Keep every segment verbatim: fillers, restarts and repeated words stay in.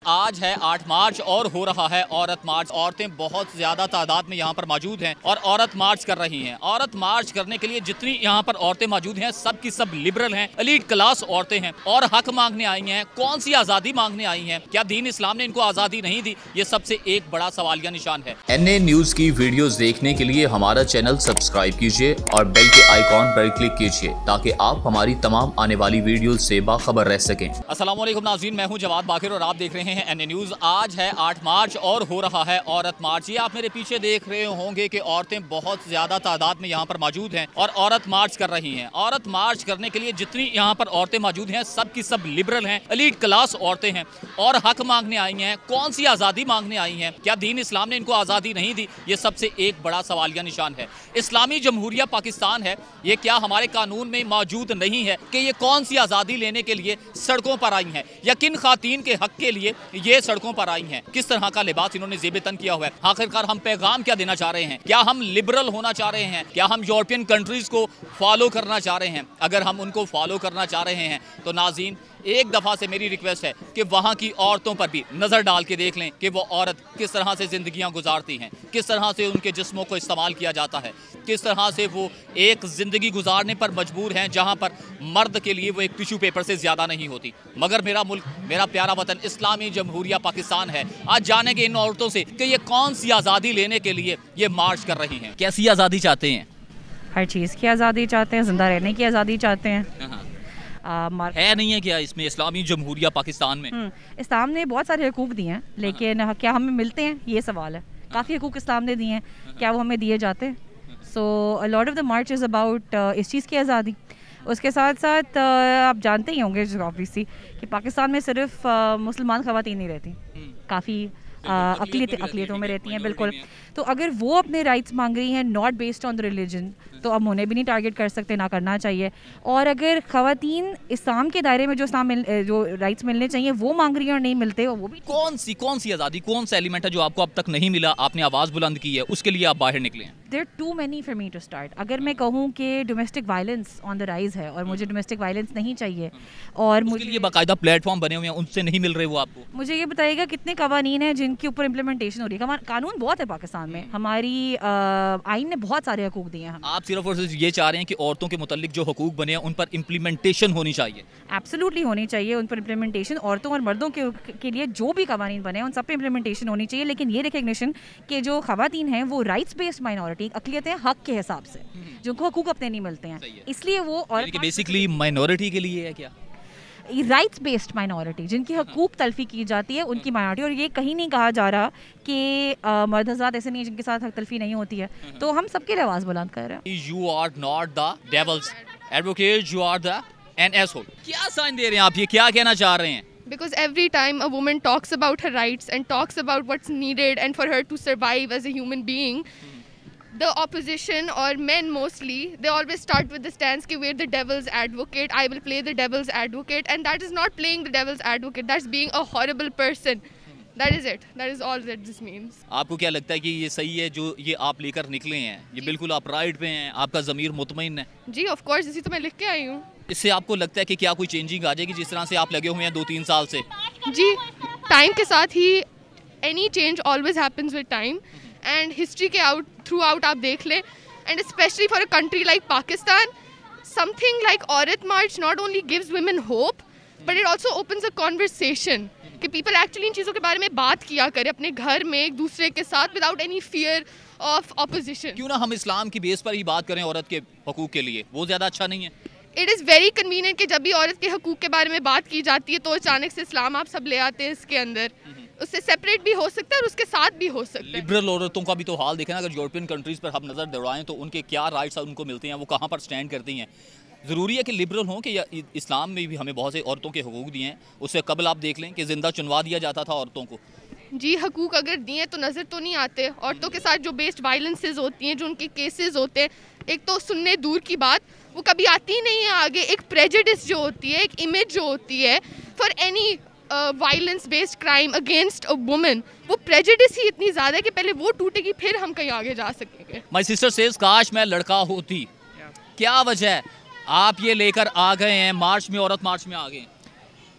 आज है आठ मार्च और हो रहा है औरत मार्च। औरतें बहुत ज़्यादा तादाद में यहाँ पर मौजूद हैं और औरत मार्च कर रही हैं। औरत मार्च करने के लिए जितनी यहाँ पर औरतें मौजूद हैं सब की सब लिबरल हैं, एलीट क्लास औरतें हैं और हक मांगने आई हैं। कौन सी आज़ादी मांगने आई हैं? क्या दीन इस्लाम ने इनको आज़ादी नहीं दी? ये सबसे एक बड़ा सवालिया निशान है। एन ए न्यूज की वीडियोस देखने के लिए हमारा चैनल सब्सक्राइब कीजिए और बेल के आइकॉन पर क्लिक कीजिए ताकि आप हमारी तमाम आने वाली वीडियो से बाखबर रह सकें। अस्सलाम वालेकुम नाज़रीन, मैं हूं जवाद बाकिर और आप देख रहे हैं एन ए न्यूज़। आज है आठ मार्च और हो रहा है औरत मार्च। ये आप मेरे पीछे देख रहे होंगे कि औरतें बहुत ज़्यादा तादाद में यहाँ पर मौजूद हैं और औरत मार्च कर रही हैं। औरत मार्च करने के लिए जितनी यहाँ पर औरतें मौजूद हैं सब की सब लिबरल हैं, एलीट क्लास औरतें हैं और हक मांगने आई हैं। कौन सी आज़ादी मांगने आई हैं? क्या दीन इस्लाम ने इनको आज़ादी नहीं दी? ये सबसे एक बड़ा सवालिया निशान है। इस्लामी जमहूरिया पाकिस्तान है, ये क्या हमारे कानून में मौजूद नहीं है कि ये कौन सी आज़ादी लेने के लिए सड़कों पर आई हैं या किन खातीन के हक के लिए ये सड़कों पर आई हैं? किस तरह का लिबास इन्होंने ज़ेब तन किया हुआ है? आखिरकार हम पैगाम क्या देना चाह रहे हैं? क्या हम लिबरल होना चाह रहे हैं? क्या हम यूरोपियन कंट्रीज़ को फॉलो करना चाह रहे हैं? अगर हम उनको फॉलो करना चाह रहे हैं तो नाज़रीन एक दफ़ा से मेरी रिक्वेस्ट है कि वहाँ की औरतों पर भी नज़र डाल के देख लें कि वो औरत किस तरह से ज़िंदगियाँ गुजारती हैं, किस तरह से उनके जिस्मों को इस्तेमाल किया जाता है, किस तरह से वो एक ज़िंदगी गुजारने पर मजबूर हैं जहाँ पर मर्द के लिए वो एक टिश्यू पेपर से ज़्यादा नहीं होती। मगर मेरा मुल्क, मेरा प्यारा वतन इस्लामी जमहूरिया पाकिस्तान है। आज जानेंगे इन औरतों से कि ये कौन सी आज़ादी लेने के लिए ये मार्च कर रही हैं। कैसी आज़ादी चाहते हैं? हर चीज़ की आज़ादी चाहते हैं, जिंदा रहने की आज़ादी चाहते हैं। आ, है नहीं है क्या इसमें इस्लामी जमहूरिया पाकिस्तान में? इस्लाम ने बहुत सारे हकूक़ दिए हैं, लेकिन क्या हमें मिलते हैं, ये सवाल है। काफ़ी हकूक़ इस्लाम ने दिए हैं, क्या वो हमें दिए जाते हैं? So a lot of the march is about इस चीज़ की आज़ादी। उसके साथ साथ uh, आप जानते ही होंगे ऑब्वियसली कि पाकिस्तान में सिर्फ uh, मुसलमान ख़वातीन नहीं रहती, काफ़ी अकलियत अकलियतों में रहती हैं। बिल्कुल, तो अगर वो अपने राइट्स मांग रही हैं not based on the religion, तो अब उन्हें भी नहीं टारगेट कर सकते, ना करना चाहिए। और अगर ख़वातीन इस्लाम के दायरे में जो इस्लाम मिल, जो राइट्स मिलने चाहिए वो मांग रही हैं और नहीं मिलते, वो भी कौन सी कौन सी आज़ादी, कौन सा एलिमेंट है जो आपको अब तक नहीं मिला, आपने आवाज़ बुलंद की है, उसके लिए आप बाहर निकले हैं? There are too many for me to start. अगर मैं कहूँ कि domestic violence on the rise है और मुझे डोमेस्टिक वायलेंस नहीं चाहिए और मुझे लिए बाकायदा प्लेटफॉर्म बने हुए हैं, उनसे नहीं मिल रहे वो आपको, मुझे ये बताइएगा कितने कवानीन हैं जिनके ऊपर इम्प्लीमेंटेशन हो रही है? कानून बहुत है पाकिस्तान में, हमारी आइन ने बहुत सारे हकूक दिए हैं। आप सिर्फ और सिर्फ ये चाह रहे हैं कि औरतों के मुतालिक जो हकूक बने हैं उन पर इम्प्लीमेंटेशन होनी चाहिए? एब्सोल्युटली होनी चाहिए उन पर इम्प्लीमेंटेशन। औरतों और मर्दों के, के लिए जो भी कवानीन बने हैं उन सब पे इम्प्लीमेंटेशन होनी चाहिए, लेकिन ये रिकग्निशन कि जो खवातीन हैं वो राइट्स बेस्ड माइनॉरिटी, अकलियत है हक के हिसाब से, जिनको हकूक अपने नहीं मिलते हैं, इसलिए वो और बेसिकली माइनॉरिटी के लिए है क्या? राइट्स बेस्ड माइनॉरिटी, जिनकी हकूक तलफी की जाती है, उनकी माइनॉरिटी। और ये कहीं नहीं कहा जा रहा कि मर्द हज़रात ऐसे नहीं है जिनके साथ हक तलफी नहीं होती है, तो हम सबके लिए आवाज़ बुलंद कर रहे हैं। You are not the devil's advocate, you are the an asshole. क्या साइन दे रहे हैं आप, ये क्या कहना चाह रहे हैं? Because every time a woman talks about her rights and talks about what's needed and for her to survive as a human being, the opposition or men mostly, they always start with the stance कि we're the devil's advocate, I will play the devil's advocate, and that is not playing the devil's advocate, that's being a horrible person. That is it. That is all that this means. आपको क्या लगता है कि ये सही है जो ये आप लेकर निकले हैं? ये बिल्कुल आप राइट पे हैं, आपका ज़मीर मुतमईन है? जी ऑफ कोर्स, इसी तो मैं लिख के आई हूँ। इससे आपको लगता है कि क्या कोई चेंजिंग आ जाएगी जिस तरह से आप लगे हुए हैं दो तीन साल से? जी, टाइम के साथ ही any change always happens with time, and history के आउट थ्रू आउट आप देख लें, and specially for a country like Pakistan, something like औरत march not only gives women hope but it also opens a conversation कि people actually इन चीज़ों के बारे में बात किया करें अपने घर में एक दूसरे के साथ without any fear of opposition. क्यों ना हम इस्लाम की बेस पर ही बात करें औरत के हकूक़ के लिए, वो ज़्यादा अच्छा नहीं है? इट इज़ वेरी कन्वीनियंट कि जब भी औरत के हकूक़ के बारे में बात की जाती है तो अचानक से इस्लाम आप सब ले आते हैं इसके अंदर। उससे सेपरेट भी हो सकता है और उसके साथ भी हो सकता है। लिबरल औरतों का भी तो हाल देखें ना, अगर यूरोपियन कंट्रीज़ पर हम नज़र दौड़ाएं तो उनके क्या राइट्स उनको मिलते हैं, वो कहाँ पर स्टैंड करती हैं? ज़रूरी है कि लिबरल हों कि या इस्लाम में भी हमें बहुत से औरतों के हकूक़ दिए हैं? उससे कबल आप देख लें कि ज़िंदा चुनवा दिया जाता था औरतों को। जी, हकूक़ अगर दिए तो नज़र तो नहीं आते। औरतों के साथ जो बेस्ड वायलेंसेस होती हैं, जो उनके केसेस होते हैं, एक तो सुनने दूर की बात, वो कभी आती ही नहीं है आगे। एक प्रेजुडिस जो होती है, एक इमेज जो होती है for any violence based crime against a woman, वो प्रेजुडिस ही इतनी ज़्यादा है कि पहले वो टूटेगी फिर हम कहीं आगे जा सकेंगे। माय सिस्टर सेज काश मैं लड़का होती। क्या वजह है आप ये लेकर आ गए हैं मार्च में, औरत मार्च में आ गए?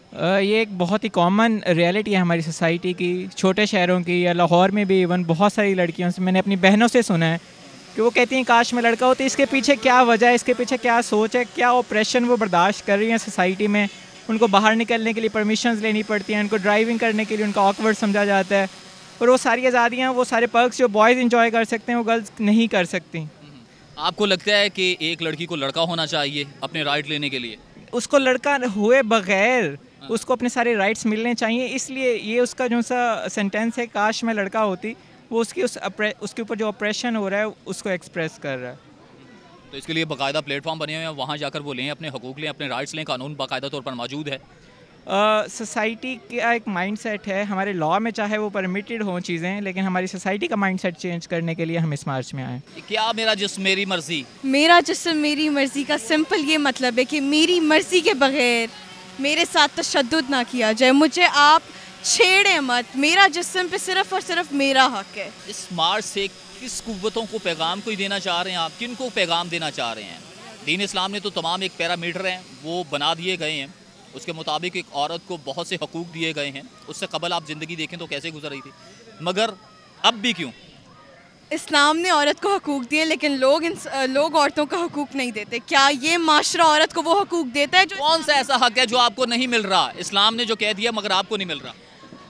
ये एक बहुत ही कॉमन रियलिटी है हमारी सोसाइटी की, छोटे शहरों की, या लाहौर में भी इवन बहुत सारी लड़कियों से मैंने अपनी बहनों से सुना है कि वो कहती हैं काश मैं लड़का होती। इसके पीछे क्या वजह है, इसके पीछे क्या सोच है, क्या ऑपरेशन वो बर्दाश्त कर रही हैं सोसाइटी में। उनको बाहर निकलने के लिए परमिशंस लेनी पड़ती हैं, उनको ड्राइविंग करने के लिए उनका ऑकवर्ड समझा जाता है, और वो सारी आज़ादियाँ, वो सारे पर्क्स जो बॉयज़ इंजॉय कर सकते हैं वो गर्ल्स नहीं कर सकती। आपको लगता है कि एक लड़की को लड़का होना चाहिए अपने राइट लेने के लिए? उसको लड़का हुए बगैर उसको अपने सारे राइट्स मिलने चाहिए, इसलिए ये उसका जो सा सेंटेंस है काश मैं लड़का होती, वो उसकी उस उसके ऊपर जो ऑपरेशन हो रहा है उसको एक्सप्रेस कर रहा है। तो इसके लिए बाकायदा प्लेटफॉर्म बने हुए हैं, वहाँ जाकर वो लें, अपने हकूक़ लें, अपने राइट्स लें, कानून बाकायदा तौर पर मौजूद है। सोसाइटी uh, का एक माइंडसेट है, हमारे लॉ में चाहे वो परमिटेड हों चीज़ें, लेकिन हमारी सोसाइटी का माइंडसेट चेंज करने के लिए हम इस मार्च में आए। क्या मेरा जिस्म मेरी मर्जी? मेरा जिस्म मेरी मर्जी का सिंपल ये मतलब है कि मेरी मर्जी के बगैर मेरे साथ तशद्दुद ना किया जाए, मुझे आप छेड़े मत, मेरा जिस्म पे सिर्फ और सिर्फ मेरा हक है। इस मार्च से किस कुव्वतों को पैगाम कोई देना चाह रहे हैं आप? किन को पैगाम देना चाह रहे हैं? दीन इस्लाम ने तो तमाम एक पैरामीटर हैं वो बना दिए गए हैं, उसके मुताबिक एक औरत को बहुत से हकूक़ दिए गए हैं। उससे कबल आप ज़िंदगी देखें तो कैसे गुजर रही थी, मगर अब भी क्यों? इस्लाम ने औरत को हकूक़ दिए, लेकिन लोग इन लोग औरतों का हकूक़ नहीं देते। क्या ये माशरा औरत को वो हकूक़ देता है जो? कौन सा ऐसा हक है जो आपको नहीं मिल रहा? इस्लाम ने जो कह दिया मगर आपको नहीं मिल रहा।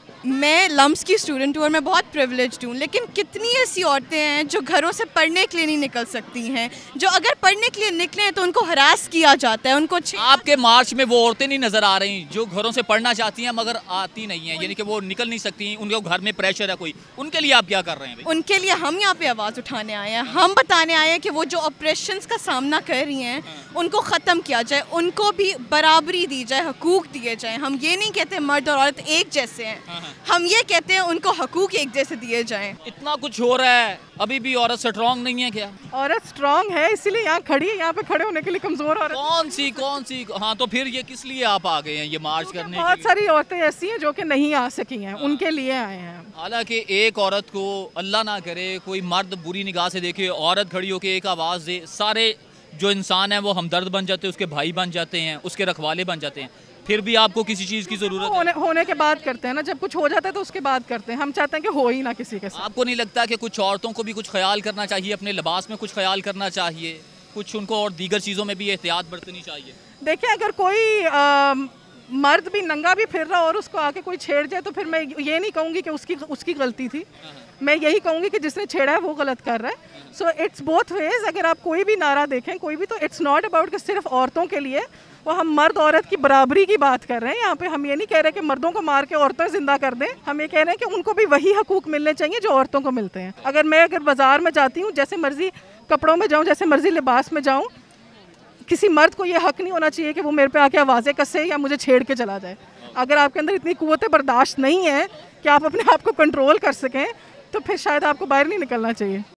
मैं लम्स की स्टूडेंट हूँ और मैं बहुत प्रिविलेज्ड हूँ, लेकिन कितनी ऐसी औरतें हैं जो घरों से पढ़ने के लिए नहीं निकल सकती हैं, जो अगर पढ़ने के लिए निकले हैं तो उनको हरास किया जाता है, उनको। आपके मार्च में वो औरतें नहीं नज़र आ रही जो घरों से पढ़ना चाहती हैं मगर आती नहीं हैं, यानी कि वो निकल नहीं सकती, उनके घर में प्रेशर है कोई, उनके लिए आप क्या कर रहे हैं? उनके लिए हम यहाँ पे आवाज़ उठाने आए हैं, हम बताने आए हैं कि वो जो ऑपरेशंस का सामना कर रही हैं उनको ख़त्म किया जाए, उनको भी बराबरी दी जाए, हकूक़ दिए जाए। हम ये नहीं कहते मर्द और औरत एक जैसे हैं, हम ये कहते हैं उनको हकूक एक जैसे दिए जाएं। इतना कुछ हो रहा है, अभी भी औरत स्ट्रॉन्ग नहीं है क्या? औरत स्ट्रॉन्ग है, इसीलिए यहाँ खड़ी है, यहाँ पे खड़े होने के लिए कमजोर औरत कौन सी कौन सी? हाँ, तो फिर ये किस लिए आप आ गए हैं ये मार्च करने? बहुत सारी औरतें ऐसी हैं जो कि नहीं आ सकी हैं, उनके लिए आए हैं। हालांकि एक औरत को अल्लाह ना करे कोई मर्द बुरी निगाह से देखे, औरत खड़ी होकर एक आवाज़ दे, सारे जो इंसान है वो हमदर्द बन जाते हैं, उसके भाई बन जाते हैं, उसके रखवाले बन जाते हैं। फिर भी आपको किसी चीज़ की ज़रूरत होने, होने के बाद करते हैं ना, जब कुछ हो जाता है तो उसके बाद करते हैं। हम चाहते हैं कि हो ही ना किसी के साथ। आपको नहीं लगता कि कुछ औरतों को भी कुछ ख्याल करना चाहिए, अपने लिबास में कुछ ख्याल करना चाहिए, कुछ उनको और दीगर चीज़ों में भी एहतियात बरतनी चाहिए? देखिए, अगर कोई आ, मर्द भी नंगा भी फिर रहा और उसको आके कोई छेड़ जाए तो फिर मैं ये नहीं कहूँगी कि उसकी उसकी गलती थी, मैं यही कहूँगी कि जिसने छेड़ा है वो गलत कर रहा है। So it's both ways. अगर आप कोई भी नारा देखें, कोई भी, तो इट्स नॉट अबाउट कि सिर्फ औरतों के लिए, वो हम मर्द औरत की बराबरी की बात कर रहे हैं यहाँ पे। हम ये नहीं कह रहे कि मर्दों को मार के औरतें जिंदा कर दें, हम ये कह रहे हैं कि उनको भी वही हकूक मिलने चाहिए जो औरतों को मिलते हैं। अगर मैं अगर बाजार में जाती हूँ, जैसे मर्जी कपड़ों में जाऊँ, जैसे मर्जी लिबास में जाऊँ, किसी मर्द को ये हक नहीं होना चाहिए कि वो मेरे पे आके आवाज़ें कसे या मुझे छेड़ के चला जाए। अगर आपके अंदर इतनी कुव्वत बर्दाश्त नहीं है कि आप अपने आप को कंट्रोल कर सकें, तो फिर शायद आपको बाहर नहीं निकलना चाहिए।